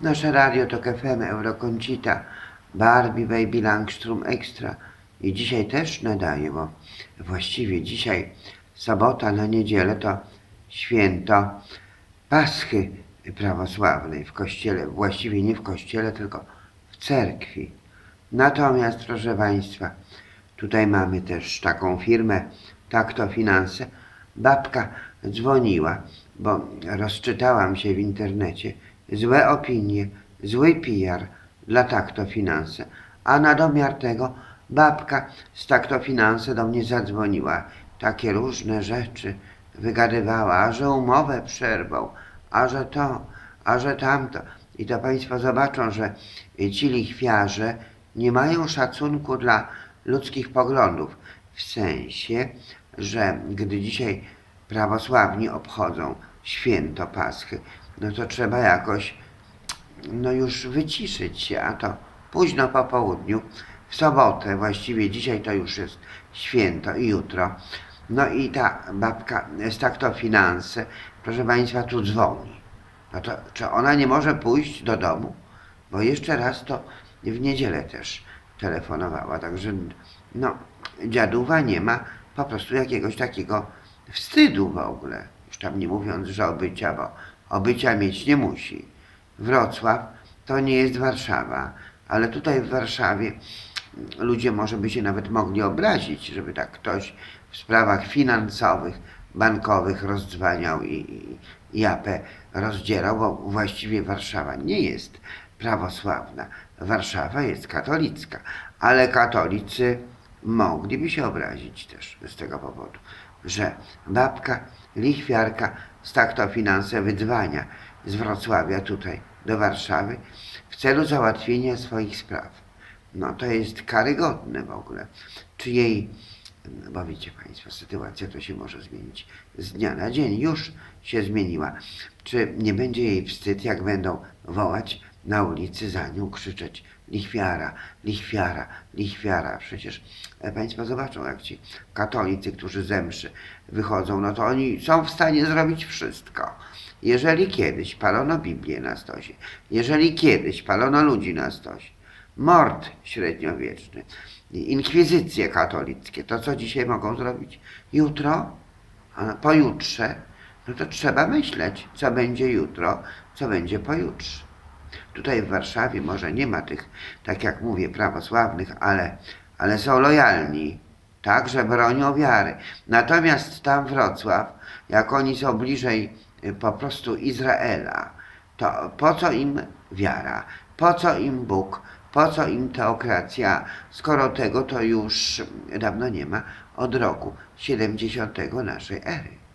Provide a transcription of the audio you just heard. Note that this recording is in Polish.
Nasze radio to FM, Euroconsita, Barbie, Baby Langstrom Extra. I dzisiaj też nadaje, bo właściwie dzisiaj sobota na niedzielę to święto Paschy prawosławnej w kościele, właściwie nie w kościele, tylko w cerkwi. Natomiast, proszę Państwa, tutaj mamy też taką firmę, Tak to Finanse. Babka dzwoniła, bo rozczytałam się w internecie, złe opinie, zły PR dla Tak to Finanse. A na domiar tego babka z Tak to Finanse do mnie zadzwoniła. Takie różne rzeczy wygadywała, a że umowę przerwał, a że to, a że tamto. I to Państwo zobaczą, że ci lichwiarze nie mają szacunku dla ludzkich poglądów. W sensie, że gdy dzisiaj prawosławni obchodzą święto Paschy, no to trzeba jakoś już wyciszyć się, a to późno po południu, w sobotę, właściwie dzisiaj to już jest święto i jutro. No i ta babka z Tak to Finanse, proszę Państwa, tu dzwoni. No to czy ona nie może pójść do domu? Bo jeszcze raz to w niedzielę też telefonowała, także dziadówa nie ma po prostu jakiegoś takiego wstydu w ogóle. Już tam nie mówiąc, że obycia, bo obycia mieć nie musi. Wrocław to nie jest Warszawa, ale tutaj w Warszawie ludzie może by się nawet mogli obrazić, żeby tak ktoś w sprawach finansowych, bankowych rozdzwaniał i japę rozdzierał, bo właściwie Warszawa nie jest prawosławna. Warszawa jest katolicka, ale katolicy mogliby się obrazić też z tego powodu, że babka, lichwiarka z Tak to Finanse wydzwania z Wrocławia tutaj do Warszawy w celu załatwienia swoich spraw. No to jest karygodne w ogóle. Czy jej, bo wiecie Państwo, sytuacja to się może zmienić z dnia na dzień, już się zmieniła. Czy nie będzie jej wstyd, jak będą wołać na ulicy za nią, krzyczeć lichwiara, lichwiara, lichwiara. Przecież Państwo zobaczą, jak ci katolicy, którzy ze mszy wychodzą, no to oni są w stanie zrobić wszystko. Jeżeli kiedyś palono Biblię na stosie, jeżeli kiedyś palono ludzi na stosie, mord średniowieczny, inkwizycje katolickie, to co dzisiaj mogą zrobić? Jutro, pojutrze, no to trzeba myśleć, co będzie jutro, co będzie pojutrze. Tutaj w Warszawie może nie ma tych, tak jak mówię, prawosławnych, ale są lojalni, tak, że bronią wiary. Natomiast tam Wrocław, jak oni są bliżej po prostu Izraela, to po co im wiara, po co im Bóg, po co im teokracja, skoro tego to już dawno nie ma od roku 70 naszej ery.